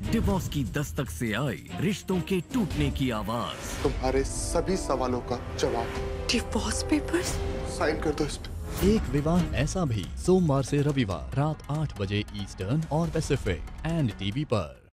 Divorce की दस्तक से आई रिश्तों के टूटने की आवाज। तुम्हारे सभी सवालों का जवाब। Divorce papers? साइन कर दो इस पे। एक विवाह ऐसा भी, सोमवार से रविवार रात 8 बजे ईस्टर्न और पैसिफिक एंड टीवी पर।